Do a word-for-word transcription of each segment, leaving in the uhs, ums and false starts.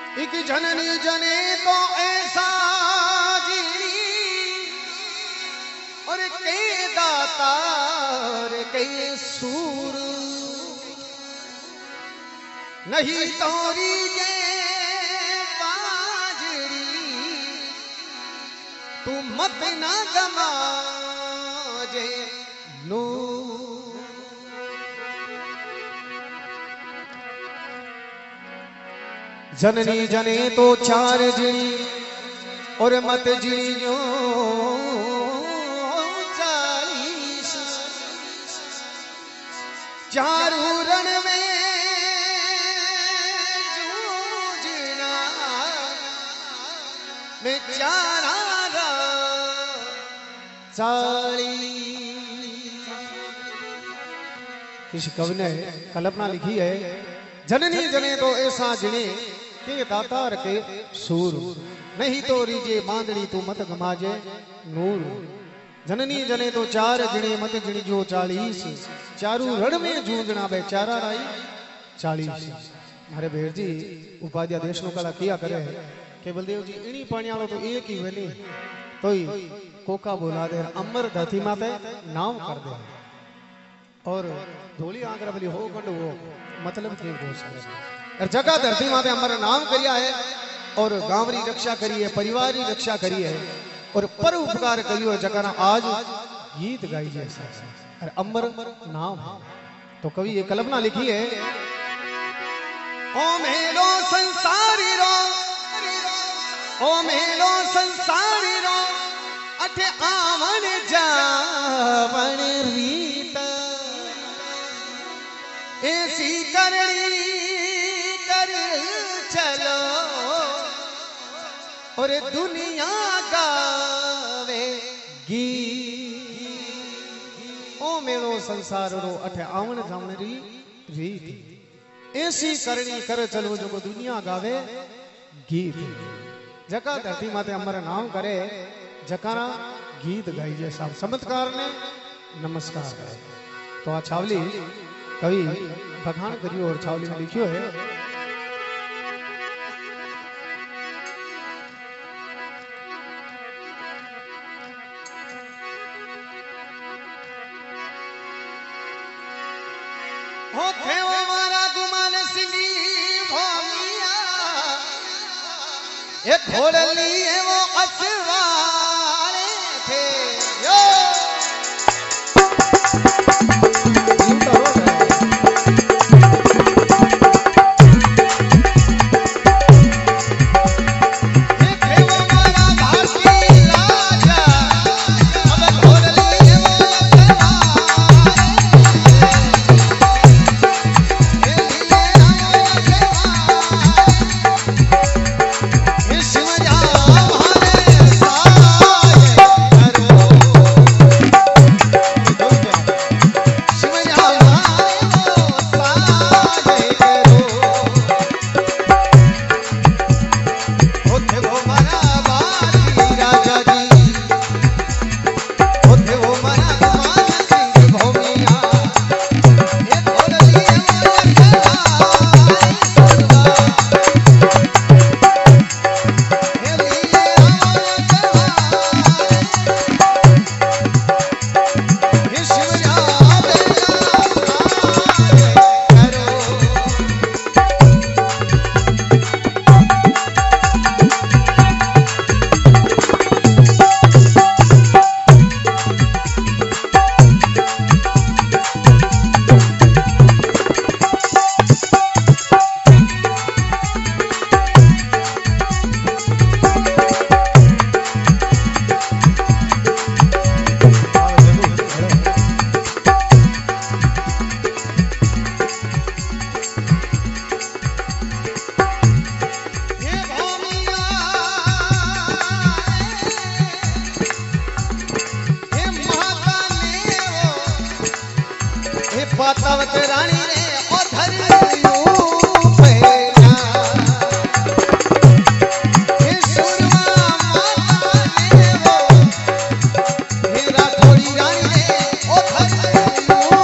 एक जननी जने तो ऐसा जीनी और के दातार के सूर नहीं तोरी जे बाजरी तू मत ना गमा जे नू जननी जने तो चार जिणी और मत जिणियो चालीस चारू रण में जूझना में चारा चाली। किसी कवि ने कल्पना लिखी है, जननी जने तो ऐसा जिणे के दातार के सूर नहीं तो रीजे मांदड़ी तू मत गमाजे नूर। जननी जने तो चार जिणे मत जिणी जो चालीस चारू रण में जूझना बेचारा राई चालीस। मारे भेड़ जी उपाध्याय देश नो कला किया करे के बलदेव जी इनी पानी वालो तो एक ही वेनी तो ही कोका बोला दे अमर धरती माते नाम कर दे और धोली आंगरा बली हो कंड वो मतलब के और जगह धरती माते हमारा नाम करिया है और गांव री रक्षा करी है, परिवार की रक्षा करी है और पर उपकार करियो जगह आज गीत गाई जैसा और अमर नाम है। तो कवि ये कल्पना लिखी है, ओ मेलो संसारी रो ओ मेलो संसारी रो अठे आवन जावन रीत ऐसी करनी कर चलो और दुनिया गावे गी। ओ मेलो संसार रो अठे आवन जावन री रीत ऐसी करनी कर चलो जो को दुनिया गावे गीत। जका धरती माते अमर नाम करे जकारा गीत गाई जे सब चमत्कार ने नमस्कार करे। तो आ छावली कवि बखान करियो और छावली में लिखियो है, हो थे वो मारा गुमान सिंगी भोमिया ये खोल लिए वो असवारे थे यो पातावत रानी रे ओ धरियो पैना हे सुरमा माता ने वो हे राठौड़ी रानी रे ओ धरियो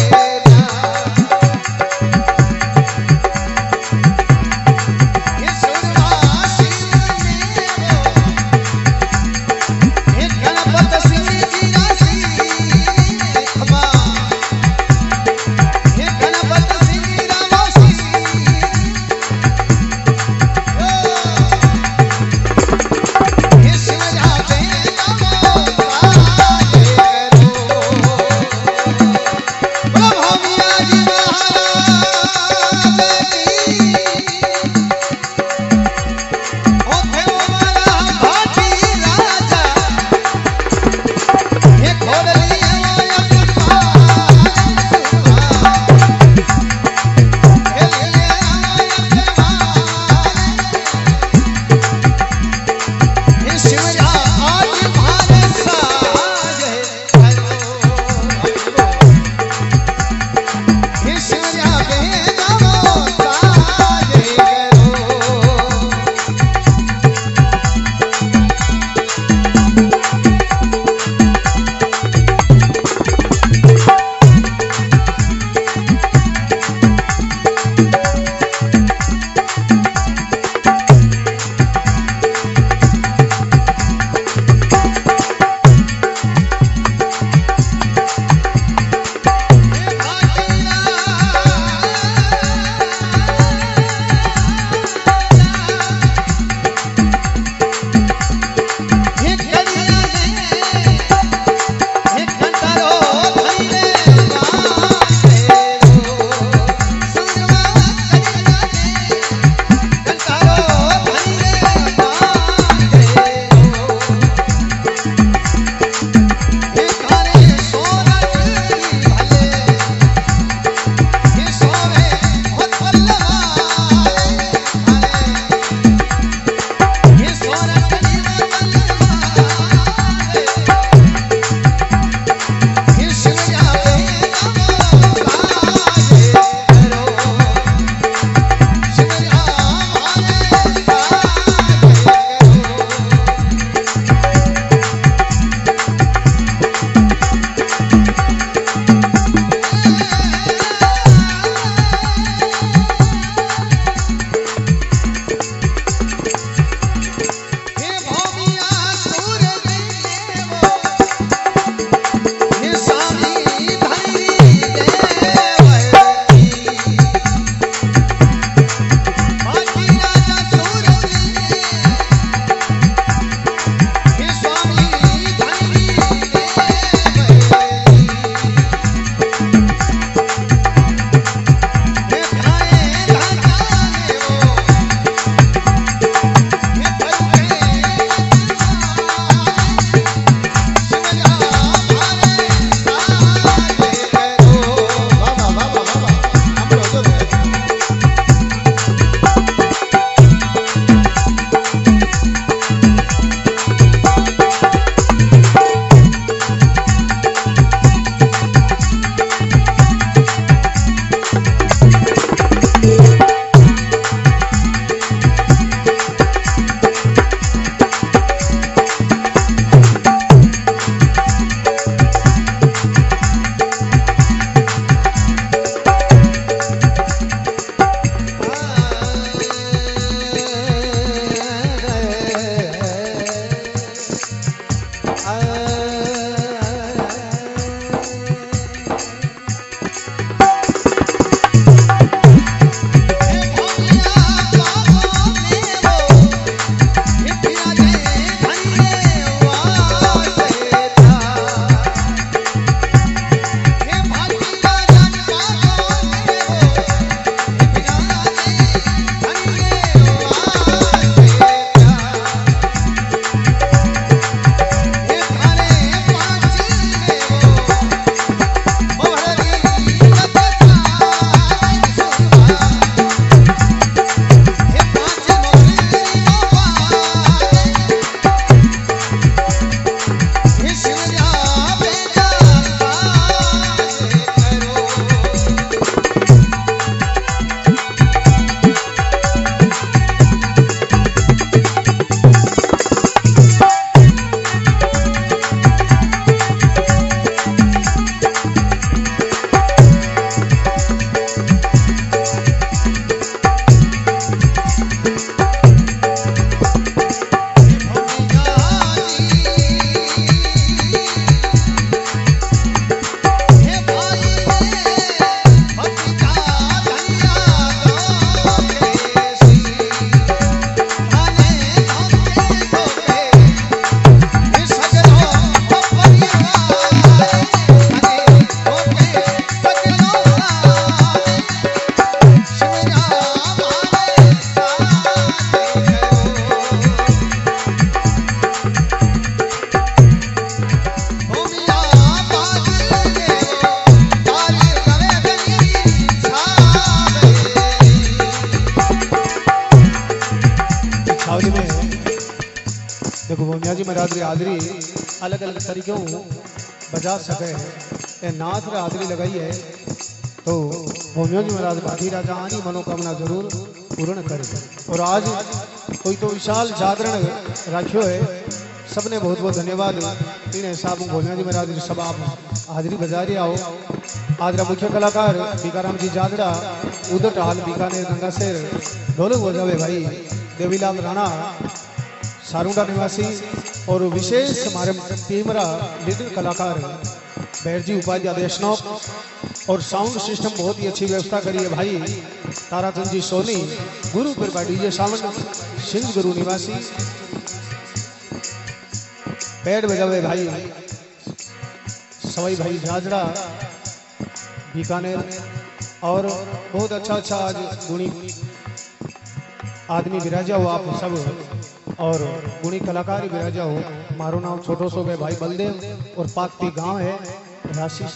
पैना हे भोमिया जी महाराज री हाजरी अलग अलग तरीकों बजा सके ए नाथ रे हाजरी लगाई है तो भोमिया जी महाराज भाटी राजा आनी मनोकामना जरूर पूर्ण करे। और आज कोई तो विशाल जागरण राख्यो है, सबने बहुत बहुत धन्यवाद। इन हिसाब भोमिया जी महाराज सब आप हाजरी बजा रहे आओ। आज रा मुख्य कलाकार बीकाराम जी जागड़ा, उदट हाल बीकानेर गंगासेर ढोलक बजावे भाई देवीलाल राणा सारुंडा निवासी। और विशेष हमारे टीमरा लीडर कलाकार बैरजी उपाध्याय देशनोक। और साउंड सिस्टम बहुत ही अच्छी व्यवस्था करी है भाई ताराचंद जी सोनी गुरु कृपा डीजे सावन सिंह गुरु निवासी। पैड बजावे भाई सवाई भाई जाजड़ा बीकानेर। और बहुत अच्छा अच्छा आज गुणी आदमी विराजा हो आप सब और गुणी कलाकार विराजा हो। मारो नाम छोटो सो है भाई बलदेव और पाकती गांव है राशि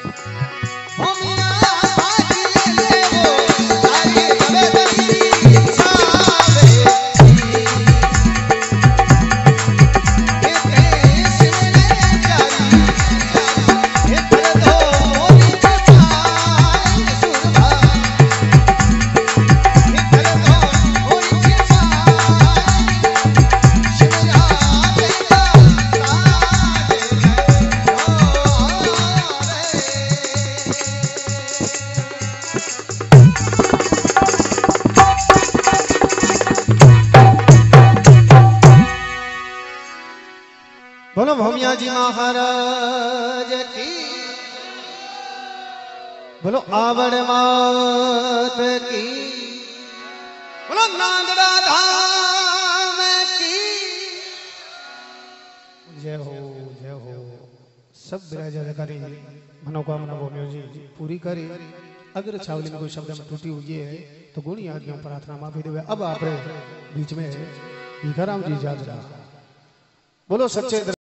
बोलो भोमिया जी महाराज की, बोलो आवड़ मात की, बोलो नांदड़ा धाम की जय हो जय हो। सब विराजा करी मनोकामना भोमिया जी पूरी करी। अगर छावली में कोई शब्द में त्रुटि हुई है तो गुणी आज्ञा प्रार्थना माफी देवे। अब आप बीच में बीकाराम जी जागरा बोलो सच्चे